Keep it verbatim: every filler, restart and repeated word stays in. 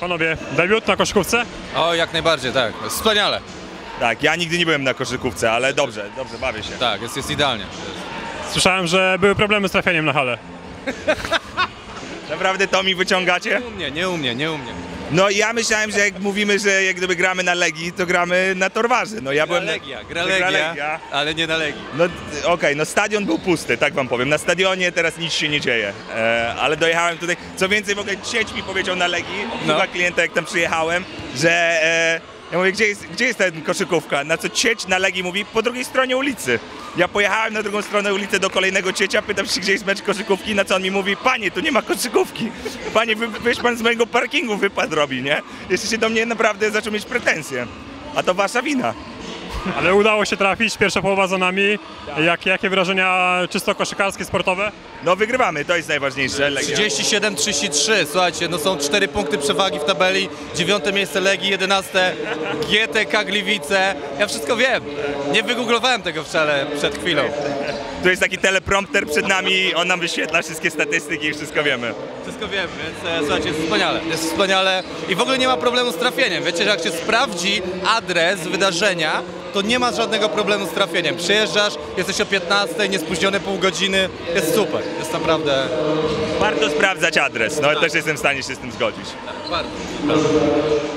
Panowie, debiut na koszykówce? O, jak najbardziej, tak. Wspaniale. Tak, ja nigdy nie byłem na koszykówce, ale dobrze, dobrze, bawię się. Tak, jest, jest idealnie. Słyszałem, że były problemy z trafieniem na halę. Naprawdę to mi wyciągacie? Nie u mnie, nie u mnie, nie u mnie. No ja myślałem, że jak mówimy, że jak gdyby gramy na Legii, to gramy na Torwarze. No ja Gra byłem... Legia, gra Gra Legia, Legia. ale nie na Legii. No okej, okay, no stadion był pusty, tak wam powiem. Na stadionie teraz nic się nie dzieje. E, ale dojechałem tutaj, co więcej w ogóle sieć mi powiedział na Legii, No. chyba klienta jak tam przyjechałem, że... E, ja mówię, gdzie jest, gdzie jest ta koszykówka? Na co cieć na Legii mówi, po drugiej stronie ulicy. Ja pojechałem na drugą stronę ulicy do kolejnego ciecia, pytam się, gdzie jest mecz koszykówki, na co on mi mówi, panie, tu nie ma koszykówki. Panie, wy, wyś pan z mojego parkingu wypad robi, nie? Jeszcze się do mnie naprawdę zaczął mieć pretensje. A to wasza wina. Ale udało się trafić, pierwsza połowa za nami. Jak, jakie wrażenia czysto koszykarskie, sportowe? No wygrywamy, to jest najważniejsze. Legia. trzydzieści siedem trzydzieści trzy, słuchajcie, no są cztery punkty przewagi w tabeli, dziewiąte miejsce Legii, jedenaste G T K Gliwice. Ja wszystko wiem, nie wygooglowałem tego wcale przed chwilą. Tu jest taki teleprompter przed nami, on nam wyświetla wszystkie statystyki i wszystko wiemy. Wszystko wiem, więc e, słuchajcie, jest wspaniale, jest wspaniale i w ogóle nie ma problemu z trafieniem. Wiecie, że jak się sprawdzi adres wydarzenia, to nie ma żadnego problemu z trafieniem. Przyjeżdżasz, jesteś o piętnastej, niespóźniony pół godziny, jest super, jest naprawdę... Warto sprawdzać adres, no też jestem w stanie się z tym zgodzić. Tak, bardzo.